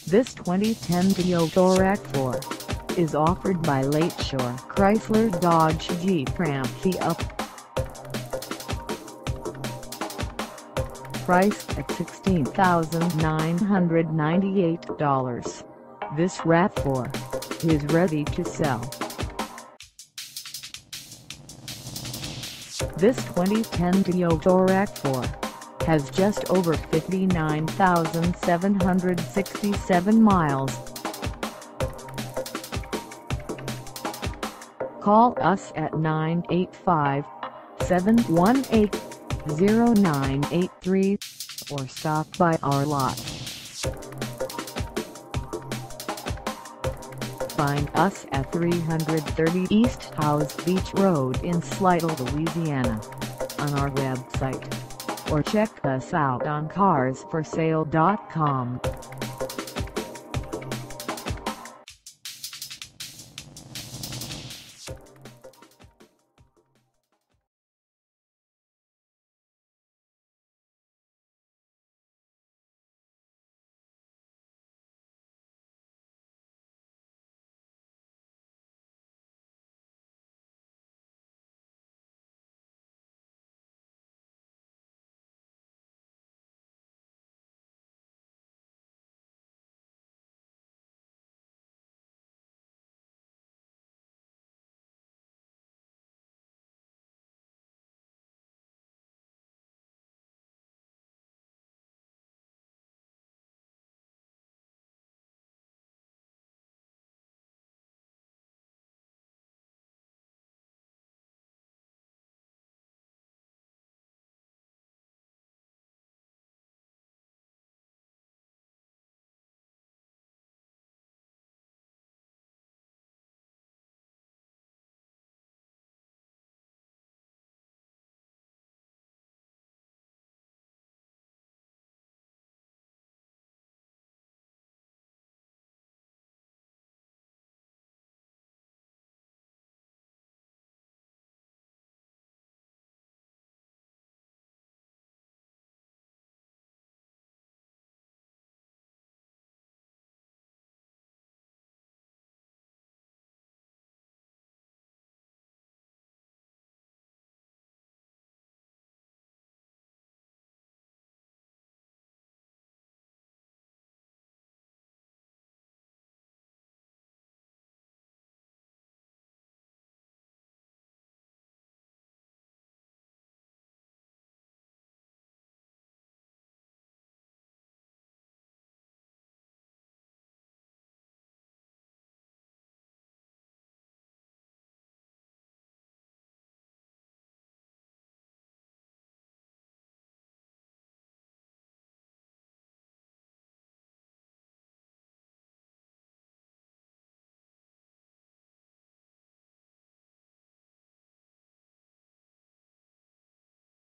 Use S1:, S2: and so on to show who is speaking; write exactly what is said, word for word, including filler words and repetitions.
S1: This twenty ten Toyota R A V four is offered by Lakeshore Chrysler Dodge Jeep Ram Kia. Priced at sixteen thousand nine hundred ninety-eight dollars, this R A V four is ready to sell. This twenty ten Toyota R A V four has just over fifty-nine thousand seven hundred sixty-seven miles. Call us at nine eight five, seven one eight, zero nine eight three or stop by our lot. Find us at three thirty East Howze Beach Road in Slidell, Louisiana, on our website, or check us out on cars for sale dot com.